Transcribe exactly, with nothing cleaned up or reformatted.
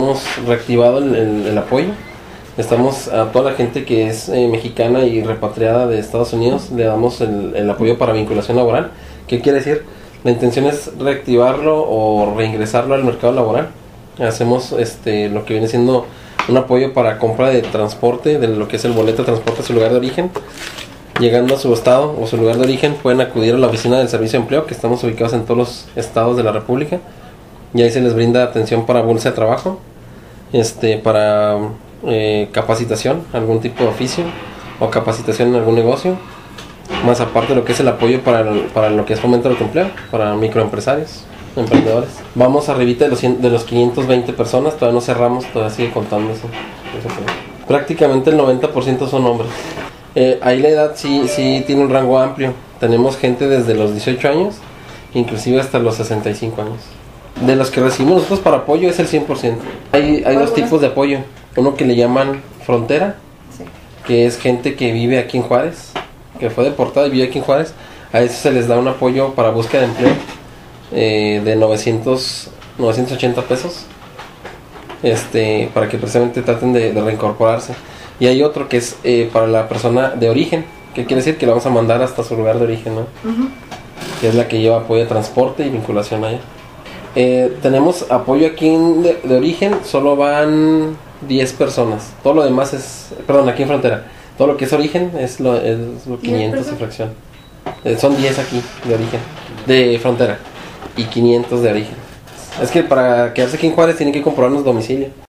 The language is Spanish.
hemos reactivado el, el, el apoyo. Estamos a toda la gente que es eh, mexicana y repatriada de Estados Unidos, le damos el, el apoyo para vinculación laboral. ¿Qué quiere decir? La intención es reactivarlo o reingresarlo al mercado laboral. Hacemos este lo que viene siendo un apoyo para compra de transporte, de lo que es el boleto de transporte a su lugar de origen. Llegando a su estado o su lugar de origen, pueden acudir a la oficina del Servicio de Empleo, que estamos ubicados en todos los estados de la República, y ahí se les brinda atención para bolsa de trabajo, este para eh, capacitación, algún tipo de oficio, o capacitación en algún negocio, más aparte de lo que es el apoyo para, el, para lo que es fomento del empleo, para microempresarios, emprendedores. Vamos arribita de los, de los quinientos veinte personas, todavía no cerramos, todavía sigue contando eso. Prácticamente el noventa por ciento son hombres. Eh, ahí la edad sí, sí tiene un rango amplio. Tenemos gente desde los dieciocho años, inclusive hasta los sesenta y cinco años. De los que recibimos nosotros para apoyo es el cien por ciento. Hay, hay dos tipos de apoyo. Uno que le llaman frontera, sí, que es gente que vive aquí en Juárez, que fue deportada y vive aquí en Juárez. A eso se les da un apoyo para búsqueda de empleo eh, de novecientos, novecientos ochenta pesos, este, para que precisamente traten de, de reincorporarse. Y hay otro que es eh, para la persona de origen, que quiere decir que la vamos a mandar hasta su lugar de origen, ¿no? Uh-huh. Que es la que lleva apoyo de transporte y vinculación allá. Eh, tenemos apoyo aquí de, de origen, solo van diez personas. Todo lo demás es, perdón, aquí en frontera. Todo lo que es origen es lo, es lo quinientos y fracción. Eh, son diez aquí de origen, de frontera, y quinientos de origen. Es que para quedarse aquí en Juárez tienen que comprobarnos domicilio.